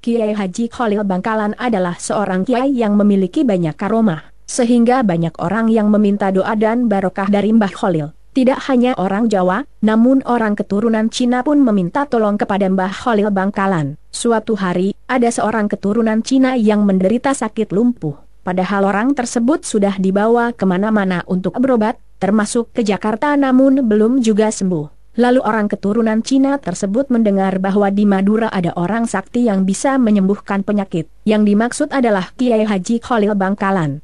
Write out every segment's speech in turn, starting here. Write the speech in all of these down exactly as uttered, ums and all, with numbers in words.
Kiai Haji Khalil Bangkalan adalah seorang kiai yang memiliki banyak karomah, sehingga banyak orang yang meminta doa dan barokah dari Mbah Khalil. Tidak hanya orang Jawa, namun orang keturunan Cina pun meminta tolong kepada Mbah Khalil Bangkalan. Suatu hari, ada seorang keturunan Cina yang menderita sakit lumpuh. Padahal orang tersebut sudah dibawa kemana-mana untuk berobat, termasuk ke Jakarta, namun belum juga sembuh. Lalu orang keturunan Cina tersebut mendengar bahwa di Madura ada orang sakti yang bisa menyembuhkan penyakit. Yang dimaksud adalah Kiai Haji Khalil Bangkalan.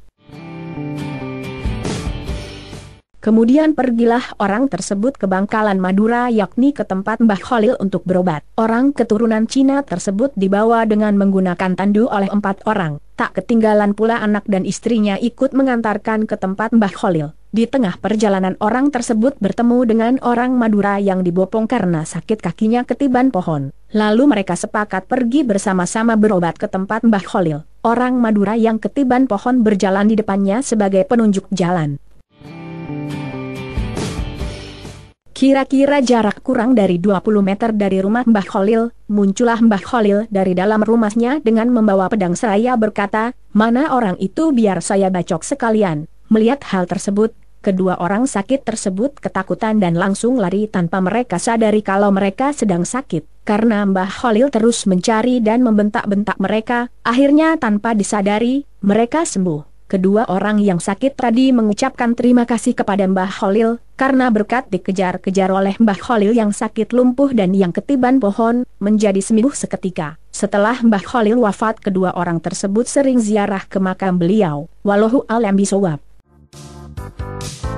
Kemudian pergilah orang tersebut ke Bangkalan Madura, yakni ke tempat Mbah Khalil untuk berobat. Orang keturunan Cina tersebut dibawa dengan menggunakan tandu oleh empat orang. Tak ketinggalan pula anak dan istrinya ikut mengantarkan ke tempat Mbah Khalil. Di tengah perjalanan orang tersebut bertemu dengan orang Madura yang dibopong karena sakit kakinya ketiban pohon. Lalu mereka sepakat pergi bersama-sama berobat ke tempat Mbah Khalil. Orang Madura yang ketiban pohon berjalan di depannya sebagai penunjuk jalan. Kira-kira jarak kurang dari dua puluh meter dari rumah Mbah Khalil, muncullah Mbah Khalil dari dalam rumahnya dengan membawa pedang seraya berkata, "Mana orang itu biar saya bacok sekalian." Melihat hal tersebut, kedua orang sakit tersebut ketakutan dan langsung lari tanpa mereka sadari kalau mereka sedang sakit. Karena Mbah Khalil terus mencari dan membentak-bentak mereka, akhirnya tanpa disadari, mereka sembuh. Kedua orang yang sakit tadi mengucapkan terima kasih kepada Mbah Khalil, karena berkat dikejar-kejar oleh Mbah Khalil yang sakit lumpuh dan yang ketiban pohon, menjadi sembuh seketika. Setelah Mbah Khalil wafat, kedua orang tersebut sering ziarah ke makam beliau. Wallahu a'lam bishawab.